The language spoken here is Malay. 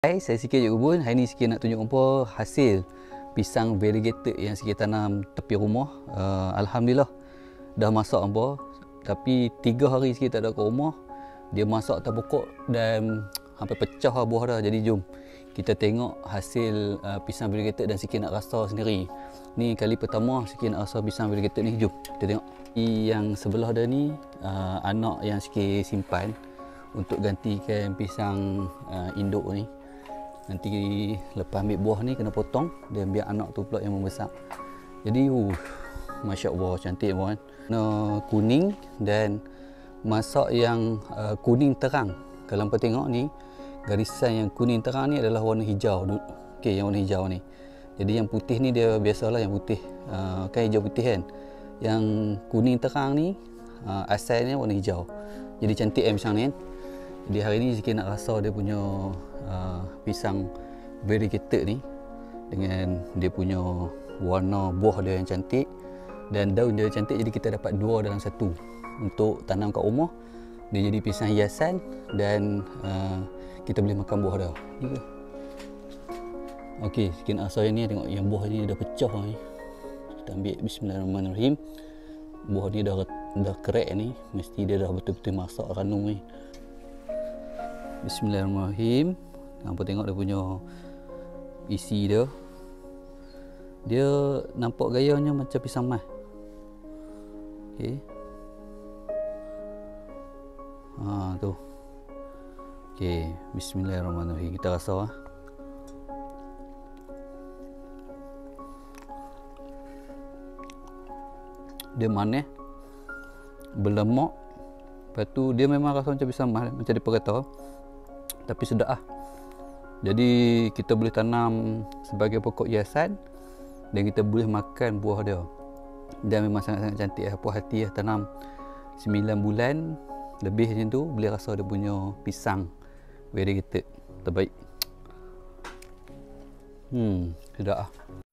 Hai, saya Sikit Cik Ubun. Hari ni Sikit nak tunjuk apa hasil pisang variegated yang Sikit tanam tepi rumah. Alhamdulillah dah masak apa. Tapi 3 hari Sikit tak ada kat rumah. Dia masak atas pokok dan hampir pecah buah dah. Jadi jom kita tengok hasil pisang variegated dan Sikit nak rasa sendiri. Ni kali pertama Sikit nak rasa pisang variegated ni. Jom kita tengok. Yang sebelah dia ni anak yang Sikit simpan untuk gantikan pisang induk ni. Nanti lepas ambil buah ni kena potong dan biar anak tu pula yang membesar. Jadi Masya Allah cantik kan. Kuning dan masak yang kuning terang. Kalau hampa tengok ni garisan yang kuning terang ni adalah warna hijau. Okey, yang warna hijau ni. Jadi yang putih ni dia biasalah yang putih kan hijau putih kan. Yang kuning terang ni asalnya warna hijau. Jadi cantik pisang ni kan. Jadi hari ni Sikit nak rasa dia punya pisang variegated ni dengan dia punya warna buah dia yang cantik dan daun dia cantik. Jadi kita dapat 2 dalam 1 untuk tanam kat rumah. Dia jadi pisang hiasan dan kita boleh makan buah dia. Okey, Sikit nak rasa ni, tengok yang buah ni dah pecah ni. Kita ambil, bismillahirrahmanirrahim. Buah ni dah crack ni, mesti dia dah betul-betul masak ranum ni. Bismillahirrahmanirrahim. Hampa tengok dia punya isi dia. Dia nampak gayanya macam pisang mas. Okey. Tu. Okey, bismillahirrahmanirrahim. Kita rasa dia manis, berlemak. Lepas tu dia memang rasa macam pisang mas, macam dia kata. Tapi sedap lah. Jadi kita boleh tanam sebagai pokok hiasan dan kita boleh makan buah dia. Dan memang sangat-sangat cantik lah. Puas hati lah tanam 9 bulan lebih macam tu, boleh rasa dia punya pisang variegated terbaik. Sedap lah.